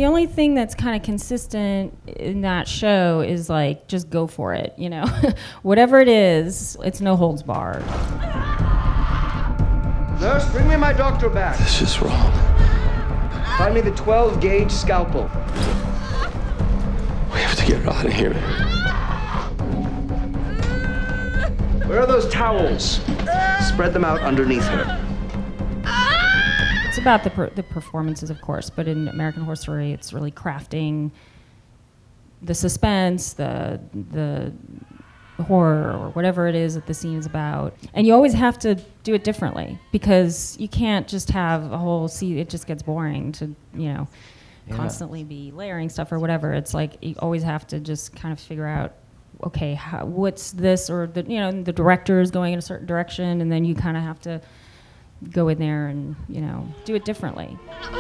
The only thing that's kind of consistent in that show is like, just go for it, you know? Whatever it is, it's no holds barred. Nurse, bring me my doctor back. This is wrong. Find me the 12-gauge scalpel. We have to get her out of here. Where are those towels? Spread them out underneath her. It's about the performances, of course, but in American Horror Story, it's really crafting the suspense, the horror, or whatever it is that the scene is about. And you always have to do it differently, because you can't just have a whole scene. It just gets boring to, you know, constantly be layering stuff or whatever. It's like you always have to just kind of figure out, okay, what's this, or the, you know, the director is going in a certain direction, and then you kind of have to go in there and, you know, do it differently. Who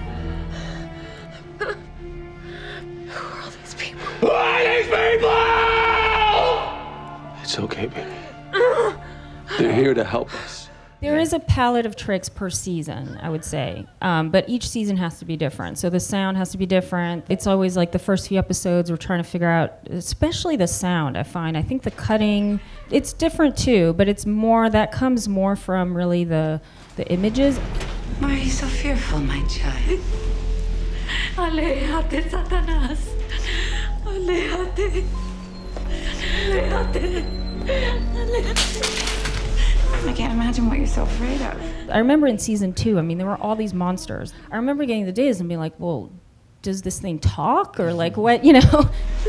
are all these people? Who are these people? It's okay, baby. They're here to help us. There is a palette of tricks per season, I would say, but each season has to be different. So the sound has to be different. It's always like the first few episodes we're trying to figure out, especially the sound, I find. I think the cutting, it's different too, but it's more, that comes more from really the images. Why are you so fearful, my child? Aléjate, Satanás. Aléjate. Aléjate. Aléjate. I can't imagine what you're so afraid of. I remember in season 2, I mean, there were all these monsters. I remember getting the days and being like, well, does this thing talk? Or like, what, you know?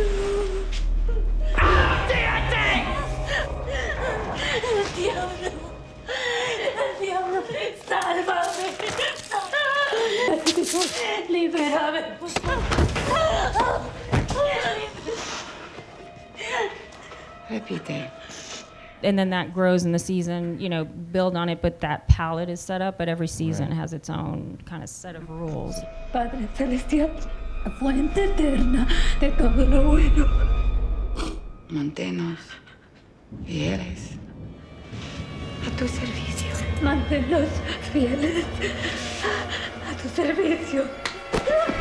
Repite. And then that grows in the season, you know, build on it, but that palette is set up, but every season has its own kind of set of rules. Padre Celestial, fuente eterna de todo lo bueno. Manténnos fieles a tu servicio. Manténnos fieles a tu servicio.